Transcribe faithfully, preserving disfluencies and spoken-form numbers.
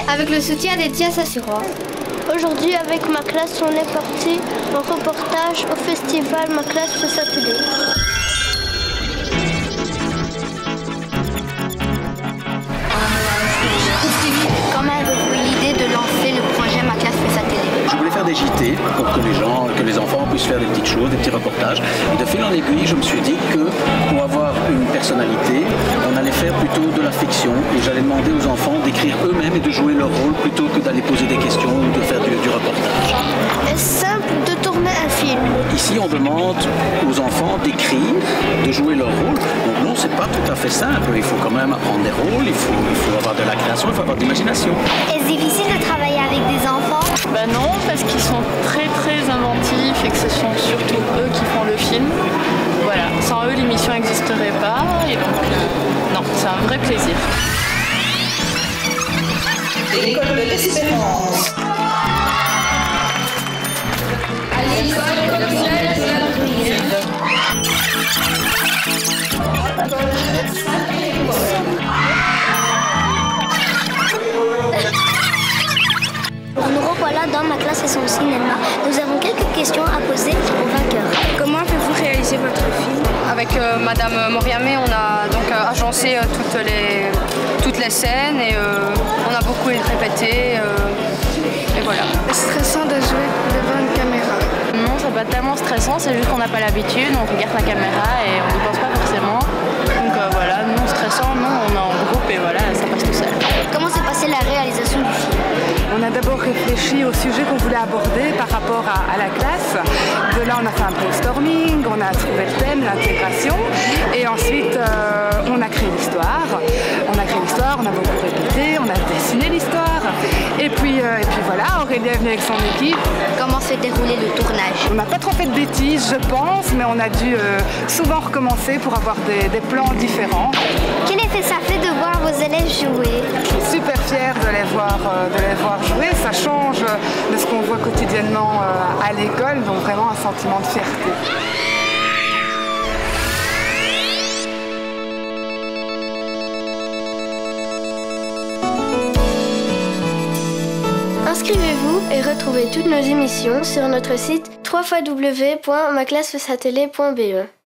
avec le soutien d'Etias Assurance. Aujourd'hui, avec ma classe, on est parti en reportage au festival Ma classe fait sa télé. Comment avez-vous eu l'idée de lancer le projet Ma classe fait sa télé? Je voulais faire des J T pour que les gens, que les enfants puissent faire des petites choses, des petits reportages. Et de fil en aiguille, je me suis dit que pour avoir une personnalité, on allait faire plutôt de la fiction. Et j'allais demander aux enfants d'écrire eux-mêmes et de jouer leur rôle plutôt que d'aller poser des questions ou de faire du, du reportage. Est-ce simple de tourner un film? Ici, on demande aux enfants d'écrire, de jouer leur rôle. Donc non, c'est pas tout à fait simple. Il faut quand même apprendre des rôles, il faut, il faut avoir de la création, il faut avoir de l'imagination. Est-ce difficile de travailler avec des enfants? Ben non, parce qu'ils sont très très inventifs et que ce sont surtout eux qui font le film. Voilà, sans eux l'émission n'existerait pas et donc euh, non, c'est un vrai plaisir. L'école de l'espérance. À l'école communale de la prière. Nous revoilà dans Ma classe et son cinéma. Nous avons quelques questions à poser aux vainqueurs. Comment avez-vous réalisé votre film? Avec euh, Madame Moriamé, on a donc euh, agencé euh, toutes, les, toutes les scènes et euh, on a beaucoup répété. Euh, et voilà. C'est stressant de jouer devant une caméra. Non, c'est pas tellement stressant, c'est juste qu'on n'a pas l'habitude, on regarde la caméra et on n'y pense pas forcément. Donc euh, voilà, non stressant, non, on est en groupe et voilà, ça passe tout seul. Comment s'est passée la réalisation du film? On a d'abord réfléchi au sujet qu'on voulait aborder par rapport à, à la classe. De là, on a fait un brainstorming, on a trouvé le thème, l'intégration. Et ensuite, euh, on a créé l'histoire. On a créé l'histoire, on a beaucoup répété, on a dessiné l'histoire. Et puis, euh, et puis voilà, Aurélie est venue avec son équipe. Comment s'est déroulé le tournage? On n'a pas trop fait de bêtises, je pense, mais on a dû euh, souvent recommencer pour avoir des, des plans différents. Quel effet ça fait de voir vos élèves jouer? Je suis super fière de les voir, euh, de les voir jouer. Ça change de ce qu'on voit quotidiennement euh, à l'école, donc vraiment un sentiment de fierté. Inscrivez-vous et retrouvez toutes nos émissions sur notre site w w w point ma classe fait sa télé point b e.